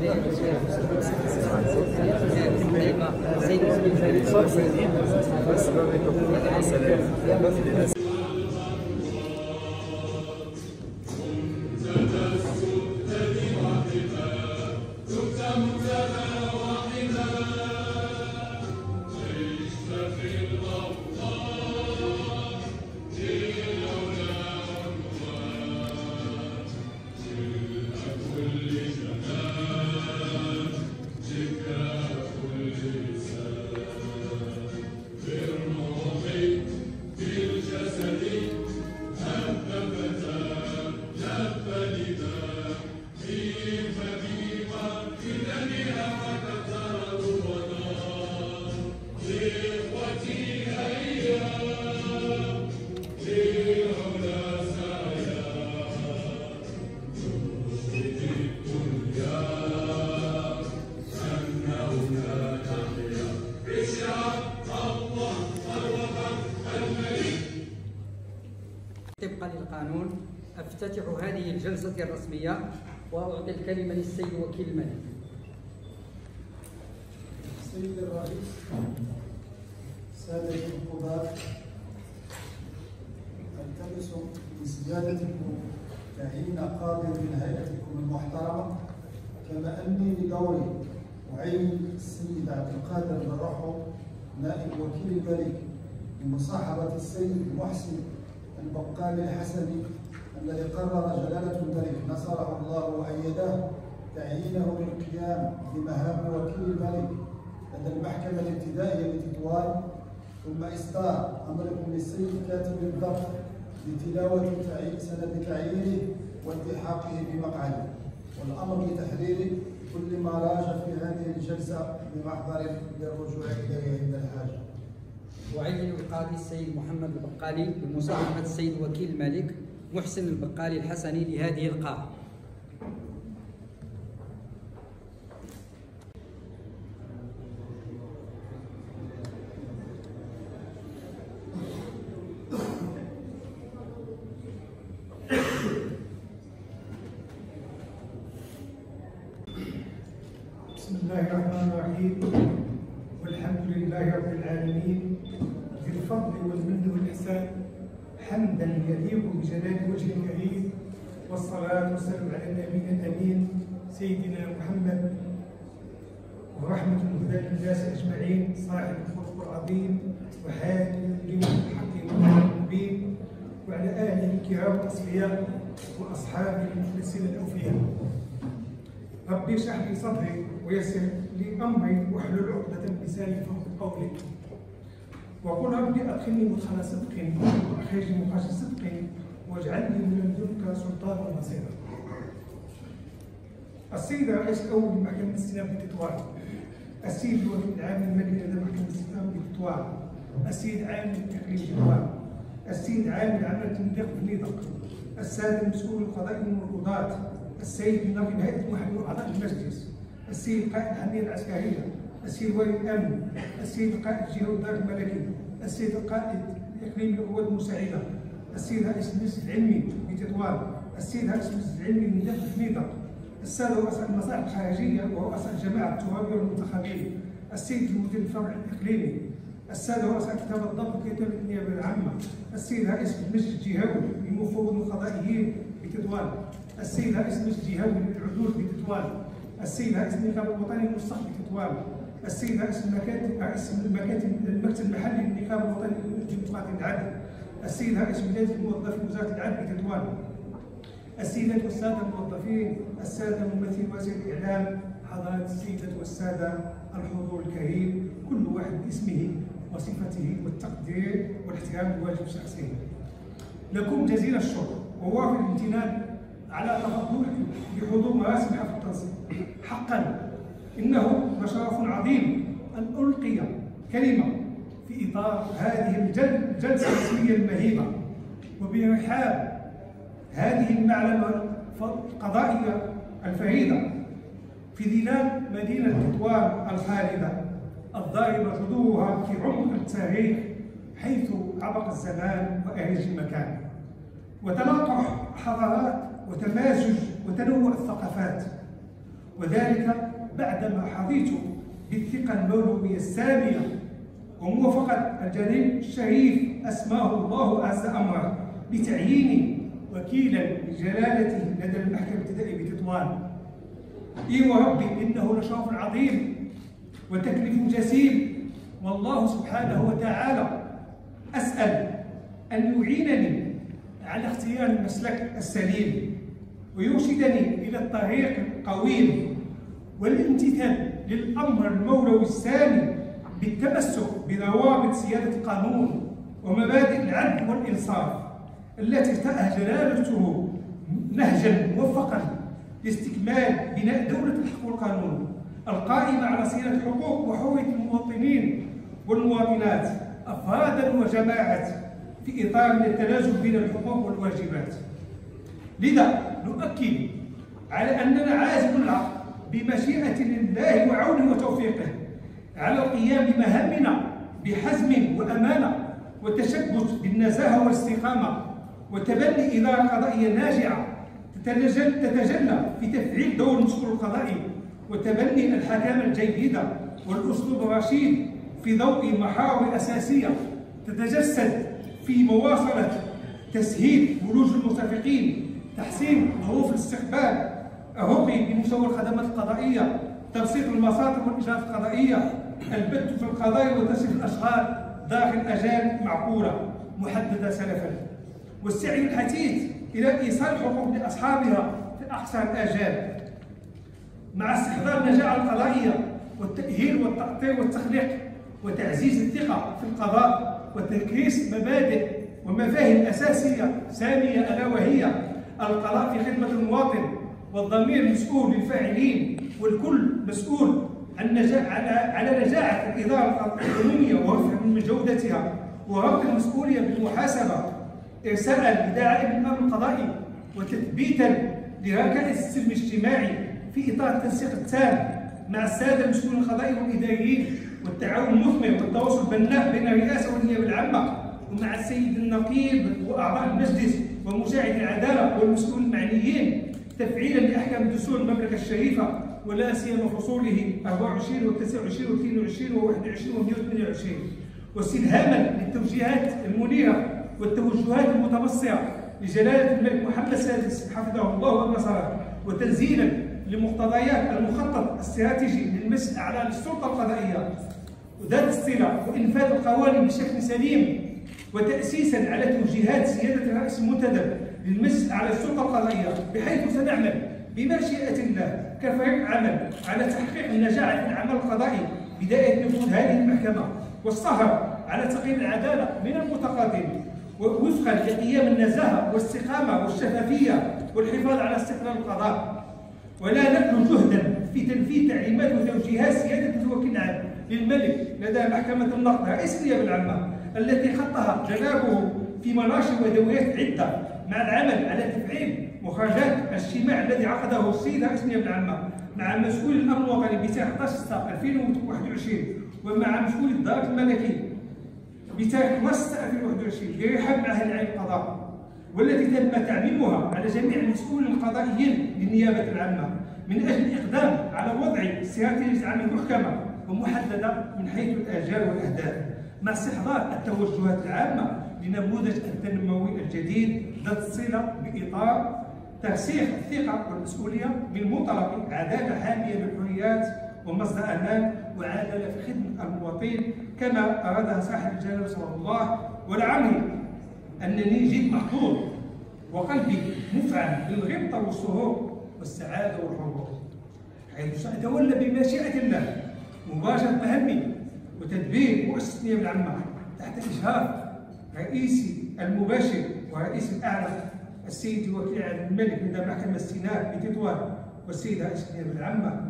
طبقا للقانون افتتح هذه الجلسة الرسمية وأعطي الكلمة للسيد وكيل الملك. سيد الرئيس، سادة القضاة، التمس بسيادتكم تعيين قاضي من هيئتكم المحترمة، كما أني بدوري أعين السيد عبد القادر بن رحو نائب وكيل الملك بمصاحبة السيد محسن البقالي الحسني الذي قرر جلالة الملك نصره الله وأيده تعيينه للقيام بمهام وكيل الملك لدى المحكمة الابتدائية بتطوان، ثم إصدار أمركم للسيد كاتب الضبط لتلاوة سند تعيينه والتحاقه بمقعده، والأمر بتحرير كل ما راج في هذه الجلسة بمحضر للرجوع إليه عند الحاجة. أعين القاضي السيد محمد البقالي بمصاحبة السيد وكيل الملك محسن البقالي الحسني لهذه القاعة. بسم الله الرحمن الرحيم، والحمد لله رب العالمين ذي الفضل والمن والإحسان، حمدا يليق بجلال وجه الكريم، والصلاة والسلام على النبي الأمين سيدنا محمد ورحمة الهدى للناس أجمعين، صاحب الخلق العظيم وحامل الحق المبين، وعلى آله الكرام الأصفياء وأصحابه المخلصين الأوفياء. ربي اشرح لي صدري ويسر لي أمري واحلل عقدة من لساني يفقهوا قولي. وقل ربي أدخلني مدخل صدق وأخرجني مخرج صدق واجعلني من لدنك سلطانا نصيرا. السيد الرئيس الأول لمحكمة الاستئناف بتطوان، السيد الوكيل العام المالي لدى محكمة الاستئناف بتطوان، السيد عامل التقليد بتطوان، السيد عامل عمل التنظيف بنيدق، السادة المسؤول القضائي والقضاة، السيد النقيب هيئة محامين أعضاء المجلس، السيد قائد الحمية العسكرية، السيد ولي الأمن، السيد قائد الجهة والدار الملكي، السيد القائد الإقليمي للقوات المساعدة، السيد رئيس المجلس العلمي بتطوان، السيد رئيس المجلس العلمي من داخل بنيدق، السادة رؤساء المصالح الخارجية ورؤساء الجماعة الترابية والمنتخبين، السيد المدير الفرع الإقليمي، السادة رؤساء كتاب الضبط وكتاب النيابة العامة، السيد رئيس المجلس الجهوي للمفوضين القضائيين بتطوان، السيد رئيس المجلس الجهوي للعدول بتطوان، السيد رئيس النقابة الوطني للمصلح بتطوان، السيد رئيس المكتب المحلي للنقابة الوطني للديمقراطية العدل، السيد رئيس ولاية الموظفين وزارة العدل بتطوان، السيدات والسادة الموظفين، السادة ممثلي وزير الإعلام، حضرات السيدات والسادة الحضور الكريم، كل واحد باسمه وصفته والتقدير والاحترام الواجب شخصيا. لكم جزيل الشكر ووافر الامتنان على تفضلكم بحضور مراسم حفل التنصيب. حقا إنه لشرف عظيم أن ألقي كلمة في إطار هذه الجلسة الرسمية المهيبة وبرحاب هذه المعلمة القضائية الفريدة في ظلال مدينة تطوان الخالدة الضاربة جذورها في عمق التاريخ حيث عبق الزمان وأرج المكان، وتلاقح حضارات وتمازج وتنوع الثقافات، وذلك بعدما حظيت بالثقة المولوية السامية وموافقة الجليل الشريف أسماه الله عز أمره بتعييني وكيلا لجلالته لدى المحكمة الابتدائية بتطوان. إي وربي إنه لشرف عظيم وتكليف جسيم، والله سبحانه وتعالى أسأل أن يعينني على اختيار المسلك السليم ويرشدني إلى الطريق القويم والامتثال للأمر المولوي السامي بالتمسك بضوابط سيادة القانون ومبادئ العدل والإنصاف التي ارتأى جلالته نهجا موفقا لاستكمال بناء دولة الحق والقانون القائمة على صيانة حقوق وحرية المواطنين والمواطنات أفرادا وجماعات في إطار من التناسب بين الحقوق والواجبات. لذا نؤكد على أننا عازم العقل بمشيئة الله وعونه وتوفيقه على القيام بمهامنا بحزم وأمانة وتشبث بالنزاهة والاستقامة وتبني إدارة قضائية ناجعة تتجلى في تفعيل دور المسؤول القضائي وتبني الحكامة الجيدة والأسلوب الرشيد في ضوء محاور أساسية تتجسد في مواصلة تسهيل ولوج المرتفقين، تحسين ظروف الاستقبال، الرقي بمستوى الخدمات القضائية، تبسيط المصادر والإجراءات القضائية، البت في القضايا وتسهيل الأشغال داخل أجال معقولة محددة سلفا، والسعي الحثيث إلى إيصال الحقوق لأصحابها في أقصى الآجال، مع استحضار النجاعة القضائية والتأهيل والتأطير والتخليق وتعزيز الثقة في القضاء وتكريس مبادئ ومفاهيم أساسية سامية ألا وهي القضاء في خدمة المواطن والضمير المسؤول للفاعلين والكل مسؤول على نجاعة الإدارة القانونية ورفع من جودتها وربط المسؤولية بالمحاسبة إرساء لدعائم الأمر القضائي وتثبيتا لركائز السلم الاجتماعي في إطار التنسيق التام مع السادة المسؤولين القضائيين والإداريين والتعاون المثمر والتواصل البناء بين الرئاسة والنيابة العامة ومع السيد النقيب وأعضاء المجلس ومساعد العدالة والمسؤولين المعنيين تفعيلا لأحكام دستور المملكة الشريفة ولا سيما فصوله 24 و 29 و 22 و 21 و 128 واستلهاما للتوجيهات المنيرة والتوجهات المتبصرة لجلالة الملك محمد السادس حفظه الله ونصره وتنزيلا لمقتضيات المخطط الاستراتيجي للمجلس الأعلى للسلطة القضائية وذات الصلة وإنفاذ القوانين بشكل سليم وتأسيسا على توجيهات سيادة الرئيس المنتدب للمجلس الأعلى للسلطة القضائية بحيث سنعمل بمشيئة الله كفريق عمل على تحقيق النجاح في العمل القضائي بداية نفوذ هذه المحكمة والسهر على تقييم العدالة من المتقاضين ووفقا لقيام النزاهة والاستقامة والشفافية والحفاظ على استقلال القضاء ولا نبذل جهدا في تنفيذ تعليمات وتوجيهات سيادة الوكيل العام للملك لدى محكمة النقد رئيس النيابة العامة التي خطها جنابه في مناشر ودوريات عدة مع العمل على تفعيل مخرجات الاجتماع الذي عقده السيد رئيس النيابة العامة مع مسؤول الأمن الوطني بتاريخ 11/6/2021 ومع مسؤول الدار الملكي بتاريخ 12/2021 لرحاب معهد العين القضاء والتي تم تعميمها على جميع المسؤولين القضائيين للنيابة العامة من أجل الإقدام على وضع استراتيجية عمل محكمة ومحددة من حيث الآجال والأهداف مع استحضار التوجهات العامة لنموذج التنموي الجديد ذات الصلة بإطار ترسيخ الثقة والمسؤولية من منطلق عدالة حامية بالحريات ومصدر أمان وعدالة في خدمة المواطن كما أرادها صاحب الجلالة صلى الله ولعلي أنني جد محظوظ وقلبي مفعم بالغبطة والسرور والسعادة والحرور حيث سأتولى بمشيئة الله مباشرة مهمي وتدبير مؤسسة النيابة العامة تحت إشراف رئيسي المباشر ورئيس الأعلى السيد الوكيل عام الملك لدى محكمة السيناء بتطوان والسيد رئيس النيابة العامة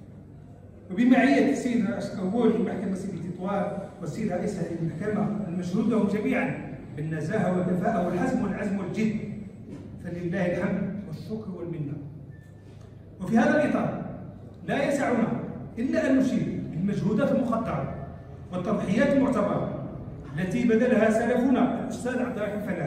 وبمعية السيد رئيس الأول لمحكمة تطوان والسيد رئيس هذه المحكمة المشهود لهم جميعا بالنزاهة والكفاءة والحزم والعزم والجد فلله الحمد والشكر والمنة. وفي هذا الإطار لا يسعنا إلا أن نشير بالمجهودات المخطرة والتضحيات المعتبرة التي بذلها سلفنا الأستاذ عبد الرحيم فلاح.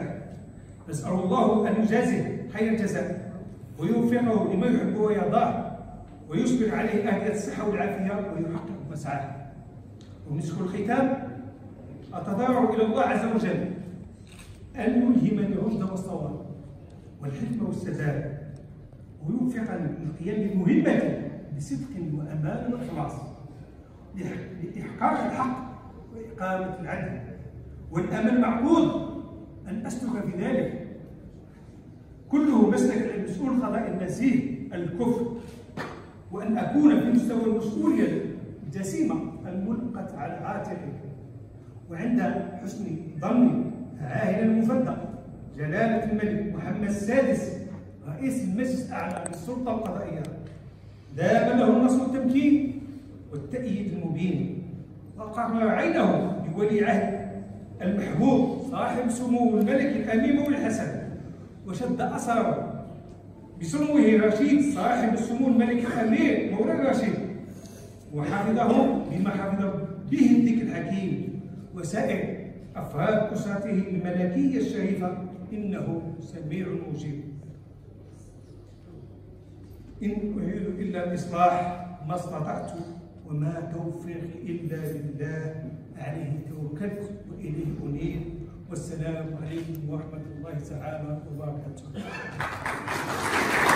نسأل الله أن يجازيه خير الجزاء ويوفقه لما يحب ويرضاه ويسبق عليه أهلية الصحة والعافية ويحقق مسعاه. ومسك الختام أتضرع إلى الله عز وجل أن يلهمني الرشد والصواب والحكمة والسداد، ويوفقني للقيام بمهمتي بصدق وأمان وإخلاص لإحقاق الحق وإقامة العدل، والأمل معقود أن أسلك في ذلك كله مسلك المسؤول القضاء النزيه الكفر، وأن أكون في مستوى المسؤولية الجسيمة الملقة على عاتقي، وعند حسن ظني عاهل المفدى جلالة الملك محمد السادس رئيس المجلس الأعلى للسلطة القضائية دام له النصر والتمكين والتأييد المبين، وقر عينه بولي عهد المحبوب صاحب سمو الملك الأمين مولى الحسن، وشد أثره بسموه رشيد صاحب السمو الملك الأمير مولى الرشيد، وحفظه بما حفظ به الذكر الحكيم وسائر أفراد أسرته الملكية الشريفة، إنه سميع مجيب. إن أريد إلا الإصلاح ما استطعت وما توفيقي إلا بالله، عليه توكلت وإليه أنيب، والسلام عليكم ورحمة الله تعالى وبركاته.